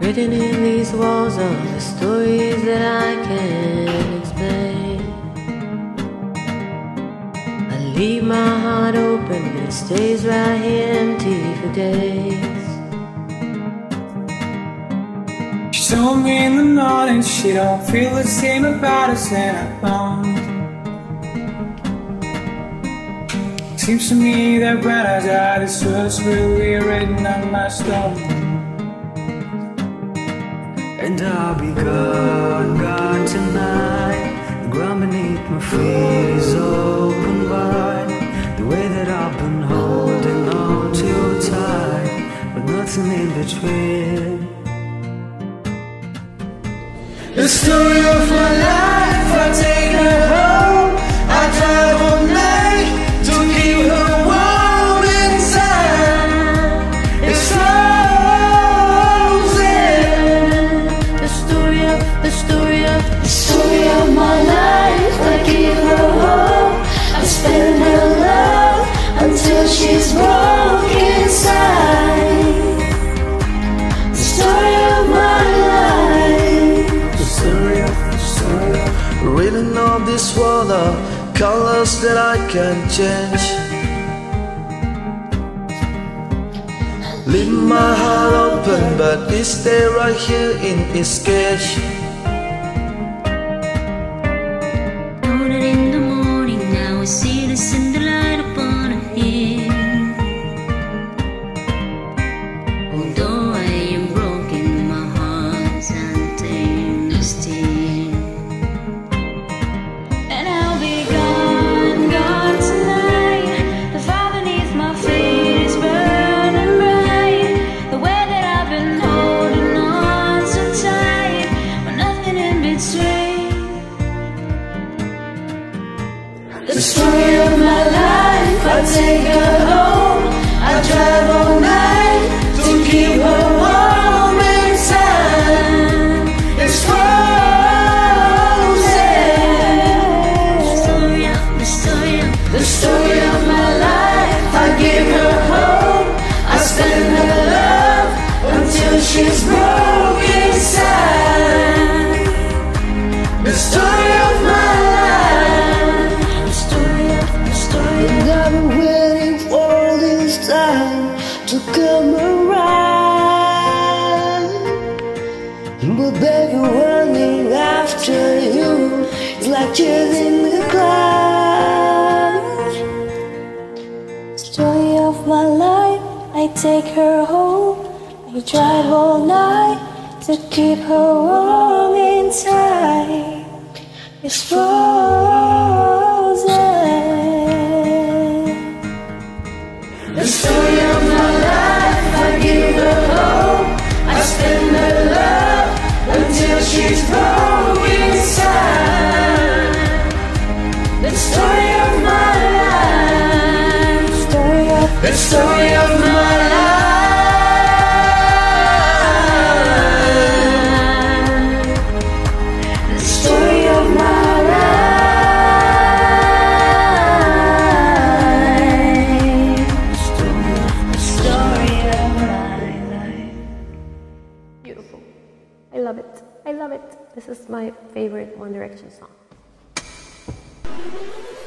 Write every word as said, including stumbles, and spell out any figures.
Written in these walls are the stories that I can't explain. I leave my heart open, it stays right here empty for days. She told me in the morning she don't feel the same about us, and I found seems to me that when I die, this words will be written on my stone. And I'll be gone, gone tonight. The ground beneath my feet is open wide. The way that I've been holding on too tight, but nothing in between. The story of my life, I take her home. I drive all night to keep her warm inside. It's frozen. The story of, the story of, the story of my life. I give her hope, I spend her love until she's broke inside. The story of my life. The story of, the story of, written on this wall are colors that I can't change. Leave my heart open, but it stay right here in its cage. Noted in the morning, now I see the cinder light upon a hill. Although I am broken, my heart's untamed still. And I'll be gone, gone tonight. The fire beneath my feet is burning bright. The way that I've been holding on so tight, but nothing in between. The story of my life, I take her home. I drive all night to keep her warm inside. It's frozen. The story of, the story of, the story of my life. I give her hope, I spend her love until she's broke inside. The story of my life. The story of, the story of. And I've been waiting for all this time to come around. But baby, running after you is like chasing the clouds. Story of my life, I take her home. I drive all night to keep her warm inside. It's frozen. The story of my life, I give her hope, I spend her love until she's broke inside. The story of my life, Story of, the story of my life. the story of my life. The story of my life. beautiful. I love it. I love it. This is my favorite One Direction song.